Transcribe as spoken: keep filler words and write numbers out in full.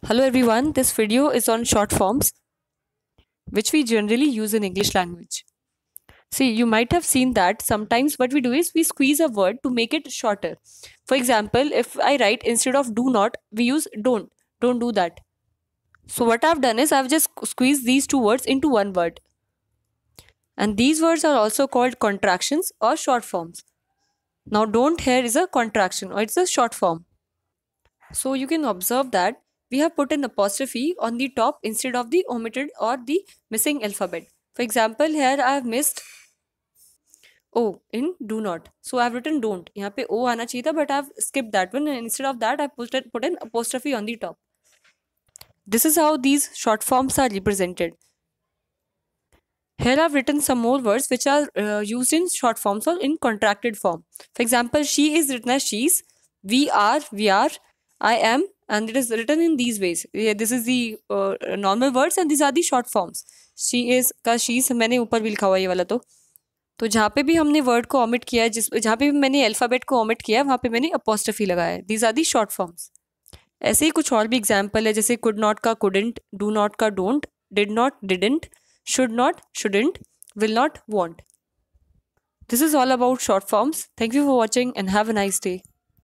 Hello everyone, this video is on short forms which we generally use in English language. See, you might have seen that sometimes what we do is we squeeze a word to make it shorter. For example, if I write instead of do not, we use don't. Don't do that. So what I've done is I've just squeezed these two words into one word. And these words are also called contractions or short forms. Now don't here is a contraction or it's a short form. So you can observe that we have put an apostrophe on the top instead of the omitted or the missing alphabet. For example, here I have missed O in do not. So I have written don't. यहाँ पे O आना चाहिए था, but I have skipped that one, and instead of that I put it, put an apostrophe on the top. This is how these short forms are represented. Here I have written some more words which are uh, used in short forms or in contracted form. For example, she is written as she's, we are, we are, I am, and it is written in these ways. Yeah, this is the uh, normal words and these are the short forms. She is का she's मैंने ऊपर भी लिखा हुआ ये वाला तो तो जहाँ पे भी हमने वर्ड को omit किया है, जिस जहाँ पे भी मैंने अल्फ़ाबेट को omit किया है वहाँ पे मैंने apostrophe लगाया है. These are the short forms. ऐसे ही कुछ और भी एग्जाम्पल है, जैसे could not का couldn't, do not का don't, did not didn't, should not shouldn't, will not won't. This is all about short forms. Thank you for watching and have a nice day.